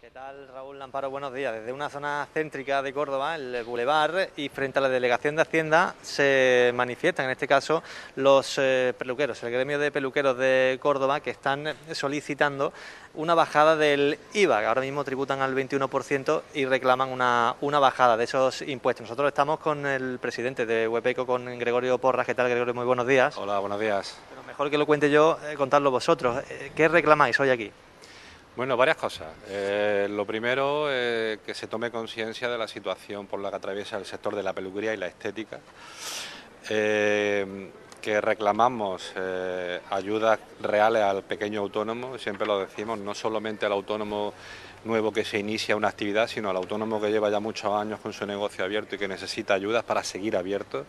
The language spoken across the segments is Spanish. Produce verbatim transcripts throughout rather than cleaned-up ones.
¿Qué tal, Raúl Lamparo? Buenos días. Desde una zona céntrica de Córdoba, el Boulevard, y frente a la Delegación de Hacienda, se manifiestan, en este caso, los eh, peluqueros, el gremio de peluqueros de Córdoba, que están solicitando una bajada del I V A, que ahora mismo tributan al veintiuno por ciento y reclaman una, una bajada de esos impuestos. Nosotros estamos con el presidente de Huepeco, con Gregorio Porras. ¿Qué tal, Gregorio? Muy buenos días. Hola, buenos días. Pero mejor que lo cuente yo, eh, contadlo vosotros. Eh, ¿Qué reclamáis hoy aquí? Bueno, varias cosas. Eh, lo primero, eh, que se tome conciencia de la situación por la que atraviesa el sector de la peluquería y la estética. Eh, que reclamamos eh, ayudas reales al pequeño autónomo, siempre lo decimos, no solamente al autónomo nuevo que se inicia una actividad, sino al autónomo que lleva ya muchos años con su negocio abierto y que necesita ayudas para seguir abierto.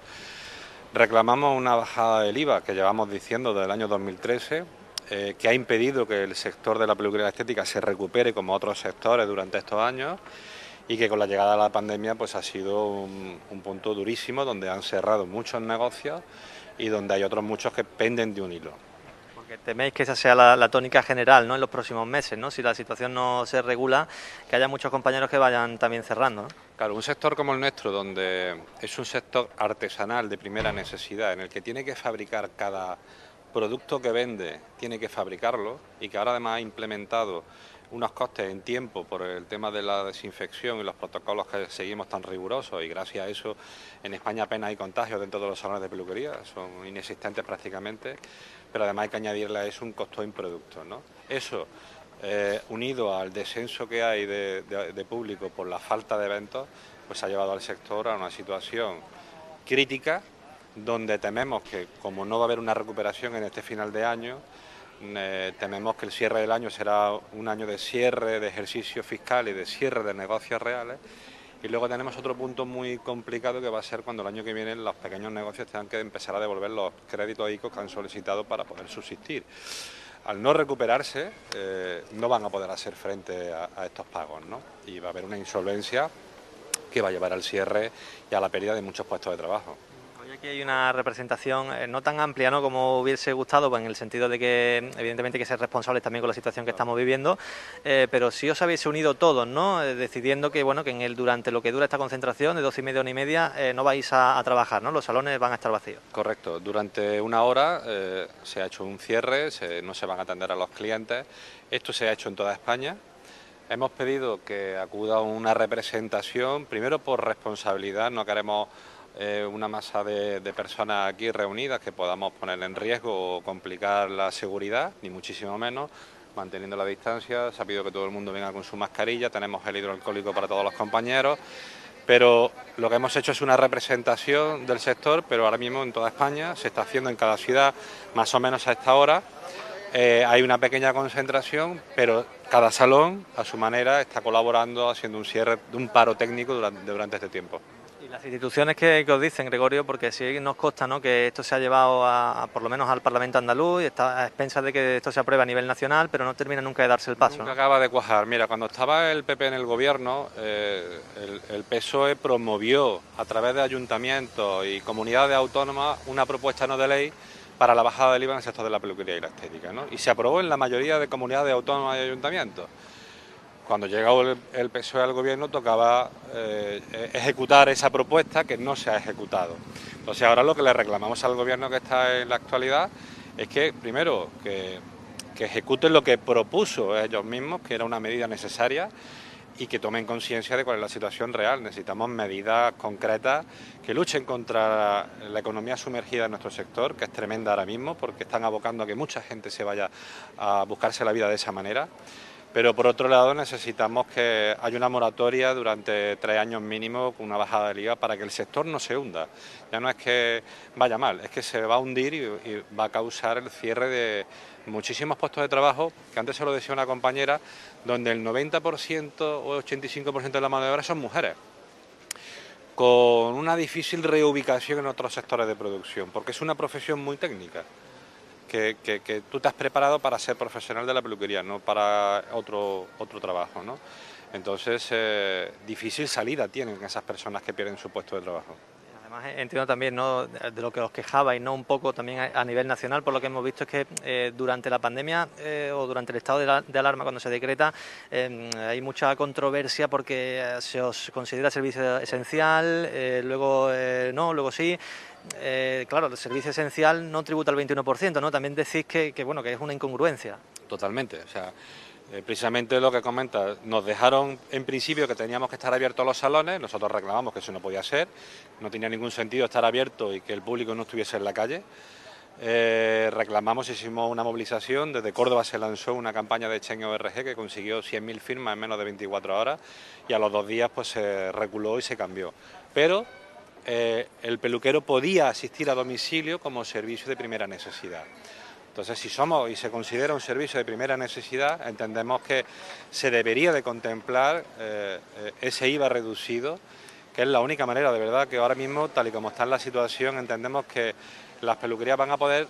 Reclamamos una bajada del I V A que llevamos diciendo desde el año dos mil trece, eh, que ha impedido que el sector de la peluquería estética se recupere como otros sectores durante estos años y que con la llegada de la pandemia pues ha sido un, un punto durísimo donde han cerrado muchos negocios y donde hay otros muchos que penden de un hilo. Porque teméis que esa sea la, la tónica general, ¿no?, en los próximos meses, ¿no? Si la situación no se regula, que haya muchos compañeros que vayan también cerrando, ¿no? Claro, un sector como el nuestro, donde es un sector artesanal de primera necesidad, en el que tiene que fabricar cada producto que vende, tiene que fabricarlo, y que ahora además ha implementado unos costes en tiempo por el tema de la desinfección y los protocolos que seguimos tan rigurosos, y gracias a eso en España apenas hay contagios dentro de los salones de peluquería, son inexistentes prácticamente, pero además hay que añadirle a eso un costo improducto, ¿no? Eso, eh, unido al descenso que hay de, de, de público por la falta de eventos, pues ha llevado al sector a una situación crítica, donde tememos que, como no va a haber una recuperación en este final de año, eh, tememos que el cierre del año será un año de cierre de ejercicio fiscal y de cierre de negocios reales. Y luego tenemos otro punto muy complicado, que va a ser cuando el año que viene los pequeños negocios tengan que empezar a devolver los créditos I C O que han solicitado para poder subsistir. Al no recuperarse, eh, no van a poder hacer frente a, a estos pagos, ¿no? Y va a haber una insolvencia que va a llevar al cierre y a la pérdida de muchos puestos de trabajo. Hoy aquí hay una representación eh, no tan amplia, ¿no?, como hubiese gustado, pues en el sentido de que evidentemente hay que ser responsables también con la situación que estamos viviendo, eh, pero sí os habéis unido todos, ¿no?, eh, decidiendo que, bueno, que en el, durante lo que dura esta concentración de doce y media, una y media, eh, no vais a, a trabajar, ¿no? Los salones van a estar vacíos. Correcto, durante una hora eh, se ha hecho un cierre, se, no se van a atender a los clientes. Esto se ha hecho en toda España. Hemos pedido que acuda una representación, primero por responsabilidad, no queremos eh, una masa de, de personas aquí reunidas que podamos poner en riesgo o complicar la seguridad, ni muchísimo menos, manteniendo la distancia. Se ha pedido que todo el mundo venga con su mascarilla, tenemos el hidroalcohólico para todos los compañeros, pero lo que hemos hecho es una representación del sector, pero ahora mismo en toda España se está haciendo en cada ciudad más o menos a esta hora. Eh, hay una pequeña concentración, pero cada salón, a su manera, está colaborando, haciendo un cierre, de un paro técnico durante, durante este tiempo. Y las instituciones que, que os dicen, Gregorio, porque sí nos consta, ¿no?, que esto se ha llevado a, a, por lo menos al Parlamento andaluz, y está a expensas de que esto se apruebe a nivel nacional, pero no termina nunca de darse el paso, Nunca ¿no? acaba de cuajar. Mira, cuando estaba el P P en el gobierno, eh, el, el P S O E promovió a través de ayuntamientos y comunidades autónomas una propuesta no de ley para la bajada del I V A en el sector de la peluquería y la estética, ¿no? Y se aprobó en la mayoría de comunidades autónomas y ayuntamientos. Cuando llegó el, el P S O E al gobierno tocaba eh, ejecutar esa propuesta, que no se ha ejecutado. Entonces ahora lo que le reclamamos al gobierno que está en la actualidad es que, primero, que, que ejecuten lo que propuso ellos mismos, que era una medida necesaria, y que tomen conciencia de cuál es la situación real. Necesitamos medidas concretas que luchen contra la economía sumergida en nuestro sector, que es tremenda ahora mismo, porque están abocando a que mucha gente se vaya a buscarse la vida de esa manera. Pero por otro lado necesitamos que haya una moratoria durante tres años mínimo, con una bajada de I V A, para que el sector no se hunda. Ya no es que vaya mal, es que se va a hundir y, y va a causar el cierre de muchísimos puestos de trabajo, que antes se lo decía una compañera, donde el noventa por ciento o ochenta y cinco por ciento de la mano de obra son mujeres, con una difícil reubicación en otros sectores de producción, porque es una profesión muy técnica. Que, que, que tú te has preparado para ser profesional de la peluquería, no para otro, otro trabajo, ¿no? Entonces, eh, difícil salida tienen esas personas que pierden su puesto de trabajo. Además, entiendo también, ¿no?, de lo que os quejabais, ¿no?, un poco también a nivel nacional, por lo que hemos visto es que eh, durante la pandemia eh, o durante el estado de, la, de alarma, cuando se decreta, eh, hay mucha controversia porque se os considera servicio esencial, eh, luego eh, no, luego sí. Eh, claro, el servicio esencial no tributa el veintiuno por ciento, ¿no? También decís que, que, bueno, que es una incongruencia. Totalmente, o sea, eh, precisamente lo que comenta, nos dejaron en principio que teníamos que estar abiertos los salones, nosotros reclamamos que eso no podía ser, no tenía ningún sentido estar abierto y que el público no estuviese en la calle. Eh, reclamamos, hicimos una movilización, desde Córdoba se lanzó una campaña de Change punto org que consiguió cien mil firmas en menos de veinticuatro horas y a los dos días pues se reculó y se cambió. Pero eh, el peluquero podía asistir a domicilio como servicio de primera necesidad. Entonces, si somos y se considera un servicio de primera necesidad, entendemos que se debería de contemplar eh, ese I V A reducido, que es la única manera, de verdad, que ahora mismo, tal y como está en la situación, entendemos que las peluquerías van a poder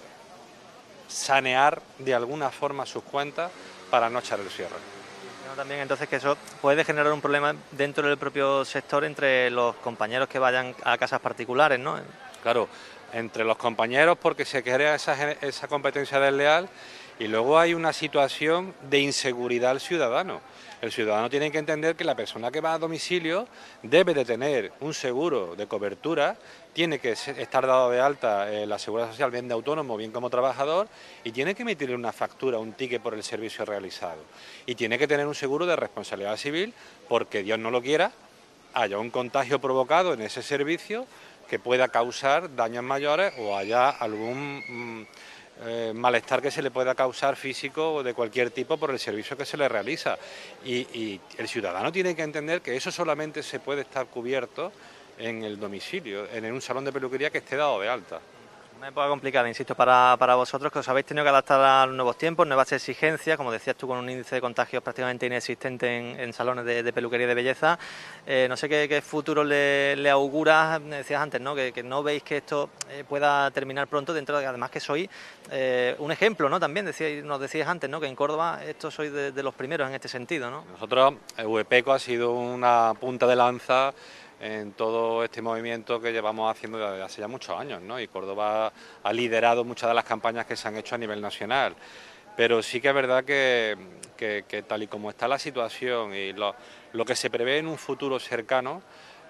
sanear de alguna forma sus cuentas para no echar el cierre. También entonces que eso puede generar un problema dentro del propio sector entre los compañeros que vayan a casas particulares, ¿no? Claro, entre los compañeros porque se crea esa, esa competencia desleal y luego hay una situación de inseguridad al ciudadano. El ciudadano tiene que entender que la persona que va a domicilio debe de tener un seguro de cobertura, tiene que estar dado de alta en la Seguridad Social, bien de autónomo, bien como trabajador, y tiene que emitirle una factura, un ticket por el servicio realizado. Y tiene que tener un seguro de responsabilidad civil porque, Dios no lo quiera, haya un contagio provocado en ese servicio que pueda causar daños mayores o haya algún mmm, eh, malestar que se le pueda causar físico o de cualquier tipo por el servicio que se le realiza. Y, y el ciudadano tiene que entender que eso solamente se puede estar cubierto en el domicilio, en un salón de peluquería que esté dado de alta. Una época complicada, insisto, para, para vosotros, que os habéis tenido que adaptar a los nuevos tiempos, nuevas exigencias, como decías tú, con un índice de contagios prácticamente inexistente en, en salones de, de peluquería y de belleza. Eh, no sé qué, qué futuro le, le auguras, decías antes, ¿no?, que, que no veis que esto eh, pueda terminar pronto, dentro de, además que sois eh, un ejemplo, ¿no? También decíais, nos decías antes, ¿no?, que en Córdoba esto sois de, de los primeros en este sentido, ¿no? Nosotros, Uepeco ha sido una punta de lanza en todo este movimiento que llevamos haciendo desde hace ya muchos años, ¿no? Y Córdoba ha liderado muchas de las campañas que se han hecho a nivel nacional. Pero sí que es verdad que, que, que tal y como está la situación y lo, lo que se prevé en un futuro cercano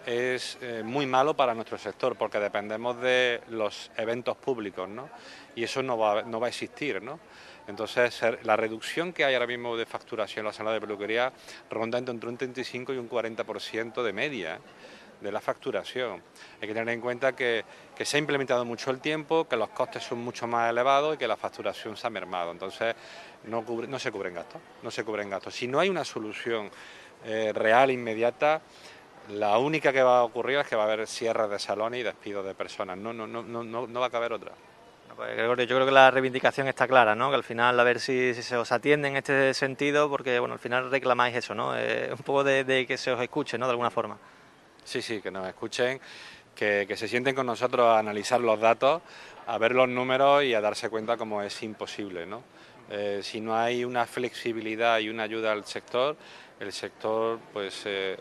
es eh, muy malo para nuestro sector, porque dependemos de los eventos públicos, ¿no? Y eso no va, no va a existir, ¿no? Entonces, la reducción que hay ahora mismo de facturación en la sala de peluquería ronda entre un treinta y cinco y un cuarenta por ciento de media de la facturación. Hay que tener en cuenta que, que se ha implementado mucho el tiempo, que los costes son mucho más elevados y que la facturación se ha mermado. Entonces, no, cubre, no se cubren gastos, no se cubren gastos. Si no hay una solución eh, real, inmediata, la única que va a ocurrir es que va a haber cierres de salones y despidos de personas. No, no, no, no, no va a caber otra. Pues, Gregorio, yo creo que la reivindicación está clara, ¿no? Que al final a ver si, si se os atiende en este sentido, porque bueno, al final reclamáis eso, ¿no? Eh, un poco de, de que se os escuche, ¿no?, de alguna forma. Sí, sí, que nos escuchen, que, que se sienten con nosotros a analizar los datos, a ver los números y a darse cuenta cómo es imposible, ¿no? Eh, si no hay una flexibilidad y una ayuda al sector, el sector pues eh,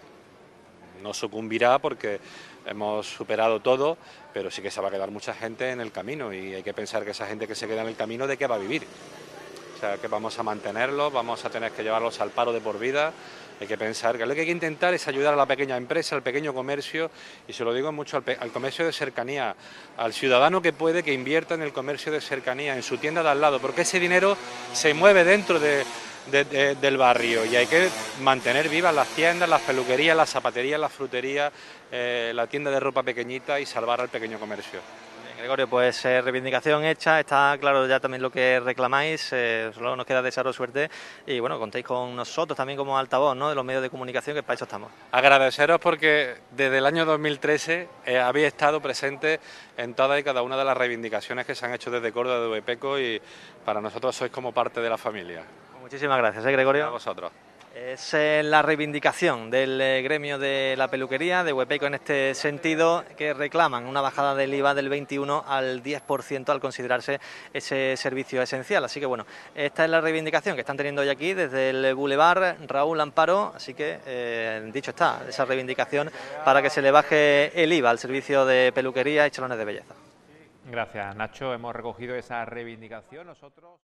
no sucumbirá porque hemos superado todo, pero sí que se va a quedar mucha gente en el camino y hay que pensar que esa gente que se queda en el camino, ¿de qué va a vivir? O sea, que vamos a mantenerlos, vamos a tener que llevarlos al paro de por vida. Hay que pensar que lo que hay que intentar es ayudar a la pequeña empresa, al pequeño comercio, y se lo digo mucho al, al comercio de cercanía, al ciudadano que puede que invierta en el comercio de cercanía, en su tienda de al lado, porque ese dinero se mueve dentro de, de, de, del barrio y hay que mantener vivas las tiendas, las peluquerías, las zapaterías, las fruterías, eh, la tienda de ropa pequeñita y salvar al pequeño comercio. Gregorio, pues eh, reivindicación hecha, está claro ya también lo que reclamáis, eh, solo nos queda desearos suerte y bueno, contéis con nosotros también como altavoz, ¿no?, de los medios de comunicación, que para eso estamos. Agradeceros porque desde el año dos mil trece eh, habéis estado presentes en todas y cada una de las reivindicaciones que se han hecho desde Córdoba de Uepeco y para nosotros sois como parte de la familia. Muchísimas gracias, ¿eh, Gregorio? A vosotros. Es eh, la reivindicación del eh, gremio de la peluquería, de Huepeco en este sentido, que reclaman una bajada del I V A del veintiuno al diez por ciento al considerarse ese servicio esencial. Así que bueno, esta es la reivindicación que están teniendo hoy aquí desde el Boulevard Raúl Amparo, así que eh, dicho está, esa reivindicación para que se le baje el I V A al servicio de peluquería y salones de belleza. Gracias, Nacho. Hemos recogido esa reivindicación. Nosotros...